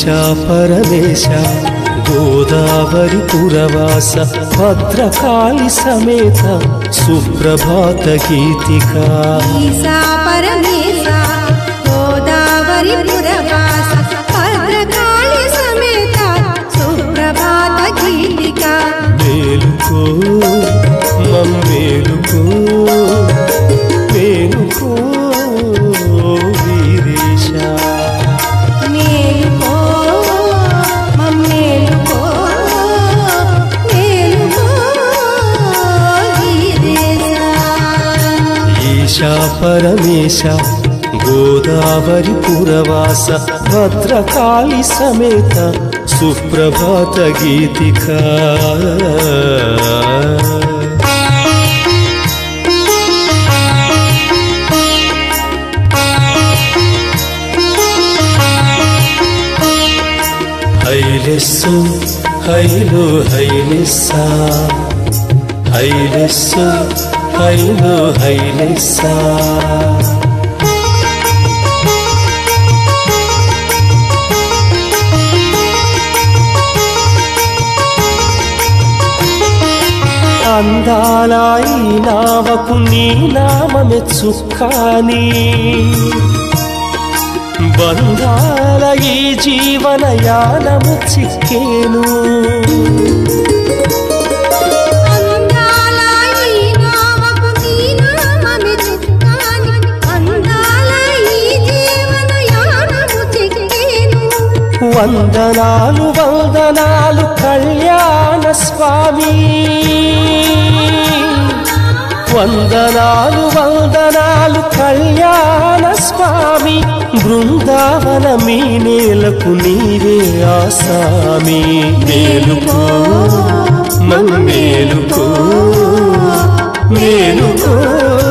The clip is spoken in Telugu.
ఈశా పరమేశ గోదావరి పురవాస భద్రకాళి సమేత సుప్రభాత గీతికా ఈశా పరమేశ గోదావరి పురవాస భద్రకాళి సమేత సుప్రభాత గీతికా మేలుకో మమ్మేలుకో మేలుకో వీరేశ మేలుకో మమ్మేలుకో మేలుకో వీరేశ ఈశా పరమేశ గోదావరి పురవాస భద్రకాళి సమేత సుప్రభాత గీతికా హైలెస్సు హైలో హైలెస్సా హైలెస్సు హైలో హైలెస్సా అందాల ఈ నావకు నీ నామమే చుక్కాని బంధాల ఈ జీవనయానము చిక్కేను అందాల ఈ నావకు నీ నామమే చుక్కాని అందాల ఈ జీవనయానము చిక్కేను వందనాలు వందనాలు కళ్యాణ స్వామి వందనాలు వందనాలు కళ్యాణ స్వామి బృందావన మీ నేలకు నీవే ఆసామి మేలుకో మమ్మేలుకో మేలుకో